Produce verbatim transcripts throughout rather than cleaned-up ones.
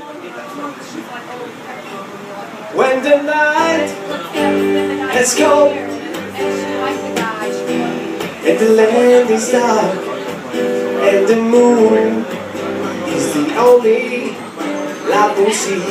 When the night has come and the land is dark and the moon is the only light we'll see,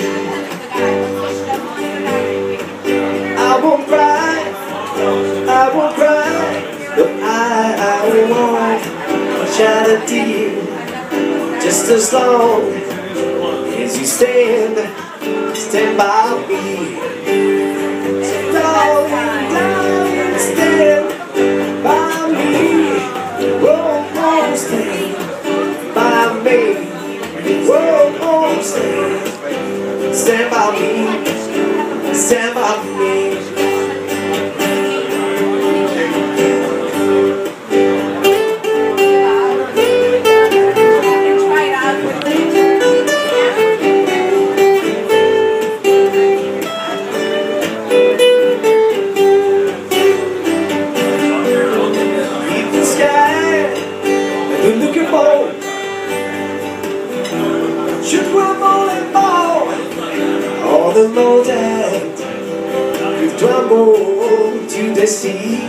I won't cry, I won't cry, but I, I won't shed a tear, just as long as you stand, stand by me. So darling, darling, stand by me. Whoa, whoa, stand by me. Whoa, whoa, stand, stand by me, stand by me. Should crumble and fall, all the more that could tumble to the sea.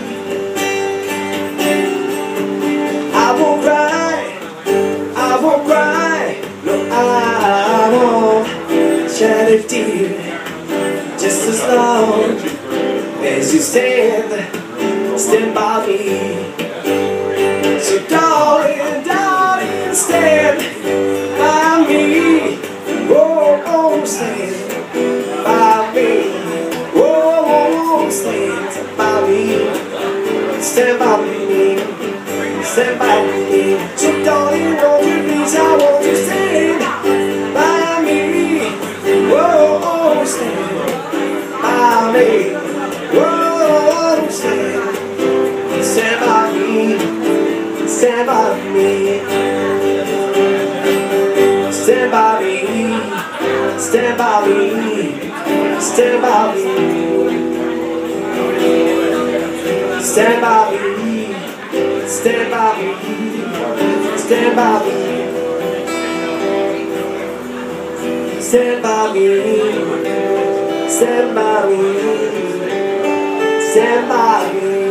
I won't cry, I won't cry, no, I won't shed a tear, just as long as you stand, stand by me. So darling, darling, stand by me. Whoa, oh, stand by me. Whoa, oh, stand by me. Stand by me. Stand by me. So darling, won't you please, I want you to stand by me. Whoa, oh, stand by me. Whoa, stand, stand by me. Stand by me, stand by me, stand by me, stand by me, stand by me, stand by me, stand by me, stand by me, stand by me, stand by me.